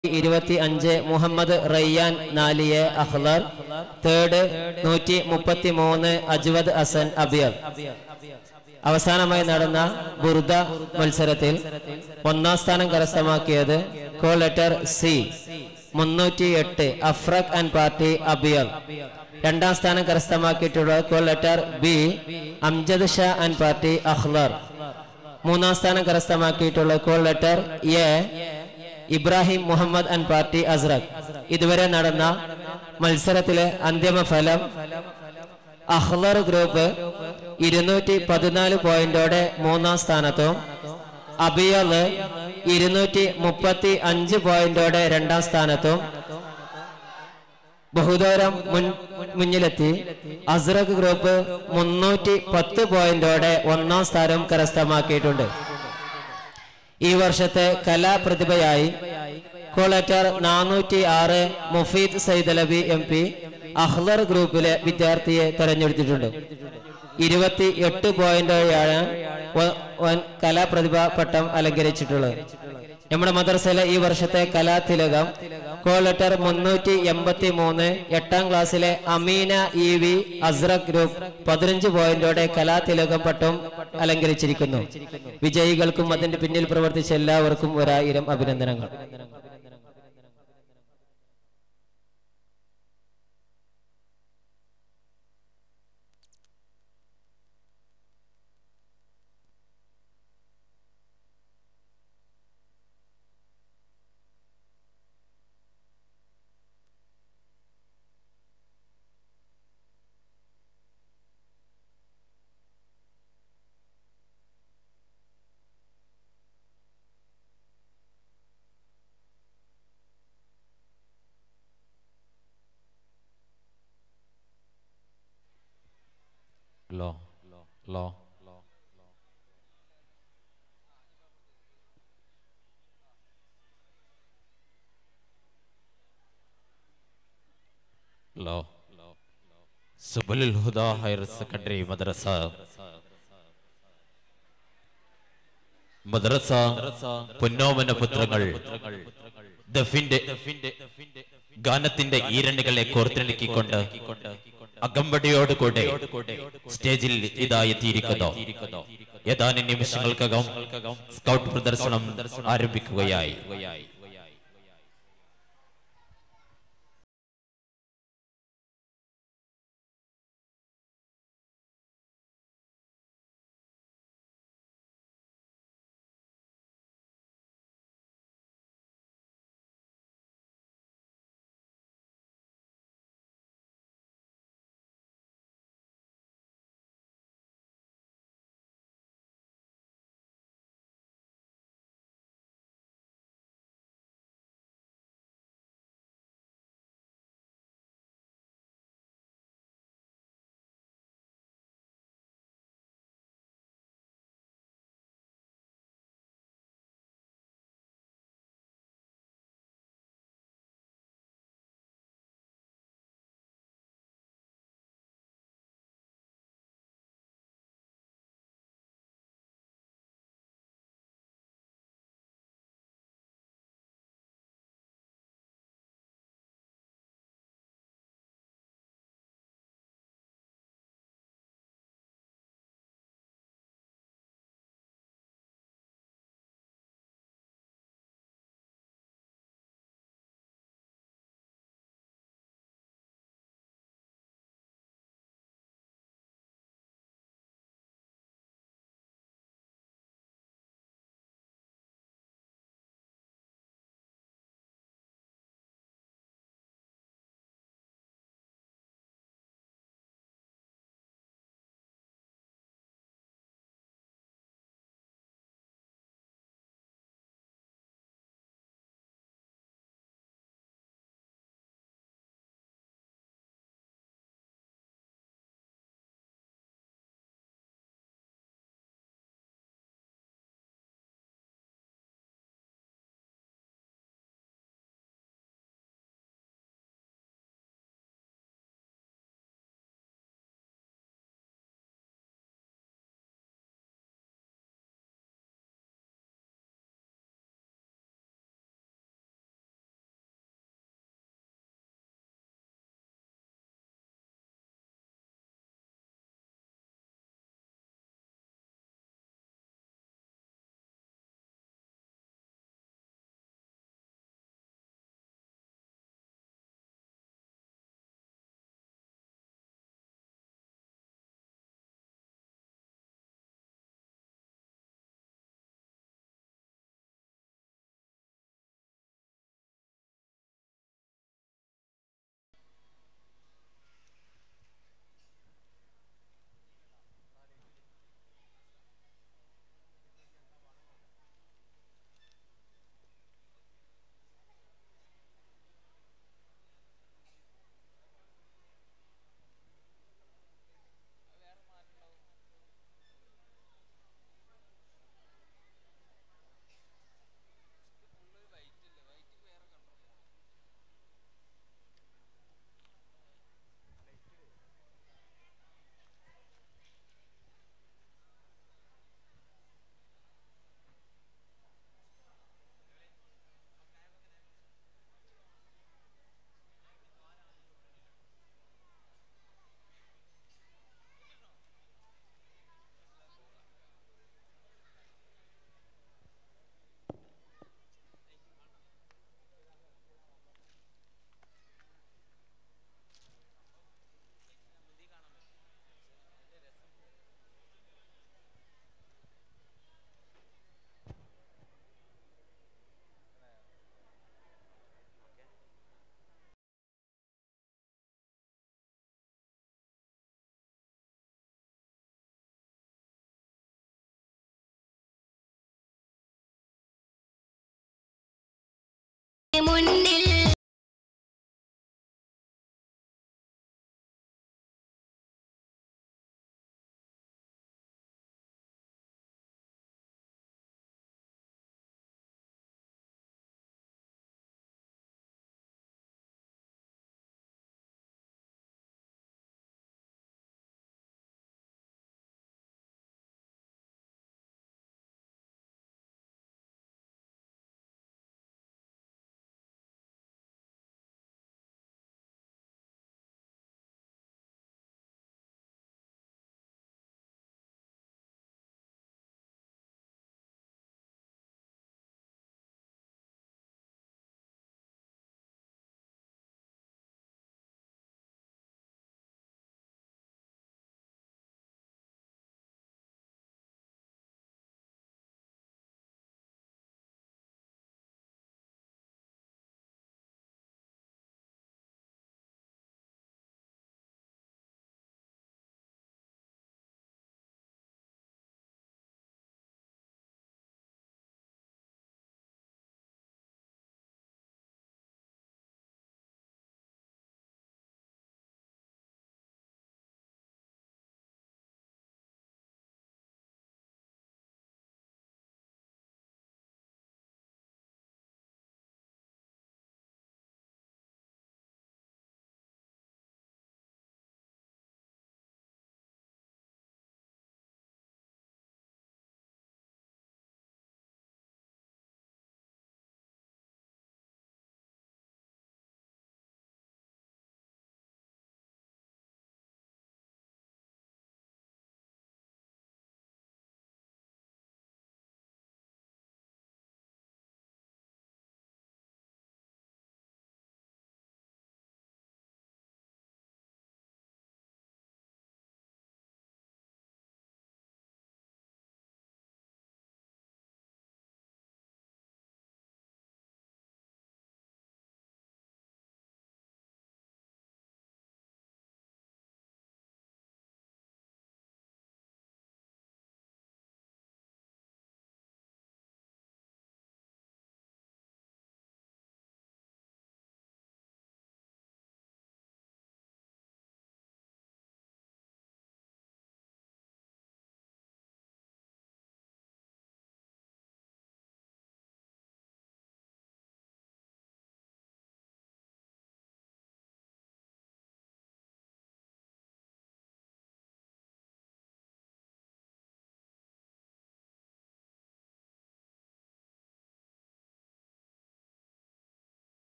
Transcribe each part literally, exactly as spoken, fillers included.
ഇരുപത്തി അഞ്ച് മുഹമ്മദ് റയ്യാൻ നാലിയെ അഖ്ലർ. തേർഡ് നൂറ്റി മുപ്പത്തി മൂന്ന് അജ്വദ് ഹസൻ അബിയർ. അവസാനമായി നടന്ന ബുർദ മത്സരത്തിൽ ഒന്നാം സ്ഥാനം കരസ്ഥമാക്കിയത് കോൾ ലെറ്റർ സി മുന്നൂറ്റി എട്ട് അഫ്രഖ് ആൻഡ് പാർട്ടി അബിയർ. രണ്ടാം സ്ഥാനം കരസ്ഥമാക്കിയിട്ടുള്ളത് call letter B Amjad Shah and party അഖ്ലർ. മൂന്നാം സ്ഥാനം കരസ്ഥമാക്കിയിട്ടുള്ള call letter A Ibrahim Muhammad and party അസ്രഖ്. ഇതുവരെ നടന്ന മത്സരത്തിലെ അന്തിമ ഫലം അഖ്ലർ ഗ്രൂപ്പ് ഇരുന്നൂറ്റി പതിനാല് പോയിന്റോടെ മൂന്നാം സ്ഥാനത്തും അബിയൽ ഇരുന്നൂറ്റി മുപ്പത്തി അഞ്ച് പോയിന്റോടെ രണ്ടാം സ്ഥാനത്തും ബഹുദൂരം മുൻ മുന്നിലെത്തി അസ്രഖ് ഗ്രൂപ്പ് മുന്നൂറ്റി പത്ത് പോയിന്റോടെ ഒന്നാം സ്ഥാനം കരസ്ഥമാക്കിയിട്ടുണ്ട്. ഈ വർഷത്തെ കലാപ്രതിഭയായി കോളേറ്റർ നാനൂറ്റി ആറ് മുഫീദ് സൈദലബി എം പി അഖ്ലർ ഗ്രൂപ്പിലെ വിദ്യാർത്ഥിയെ തെരഞ്ഞെടുത്തിട്ടുണ്ട്. ഇരുപത്തി എട്ട് പോയിന്റോടെയാണ് കലാപ്രതിഭ പട്ടം അലങ്കരിച്ചിട്ടുള്ളത്. നമ്മുടെ മദ്രസയിലെ ഈ വർഷത്തെ കലാതിലകം കോൾ ലെറ്റർ മുന്നൂറ്റി എൺപത്തി മൂന്ന് എട്ടാം ക്ലാസ്സിലെ അമീന ഇ വി അസ്രഖ് ഗ്രൂപ്പ് പതിനഞ്ച് പോയിന്റോടെ കലാതിലകം പട്ടം അലങ്കരിച്ചിരിക്കുന്നു. വിജയികൾക്കും അതിന്റെ പിന്നിൽ പ്രവർത്തിച്ച എല്ലാവർക്കും ഒരായിരം അഭിനന്ദനങ്ങൾ. Lo, lo, lo, Subulul Huda Higher Secondary Madrasa, Madrasa, Punnomana Putrangal, the Finde, ഗാനത്തിന്റെ ഈരണ്ടുകളെ കോർത്തിണക്കിക്കൊണ്ട് അകമ്പടിയോട് കൂടെ സ്റ്റേജിൽ ഇതാ എത്തിയിരിക്കുന്നു. ഏതാനും നിമിഷങ്ങൾക്കകം സ്കൗട്ട് പ്രദർശനം ആരംഭിക്കുകയായി.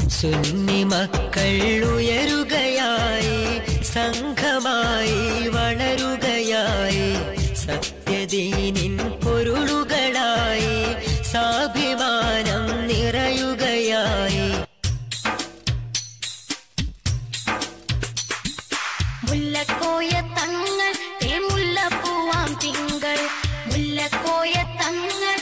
സുന്നി മക്കൾ ഉയരുകയായി, സംഘമായി വളരുകയായി, സത്യദീനിൻ പൊരുളുകളായി, സാഭിമാനം നിറയുകയായി. മുല്ലക്കോയ തങ്ങൾ തേമുല്ല പൂവാം തിങ്കൾ, മുല്ലക്കോയ തങ്ങൾ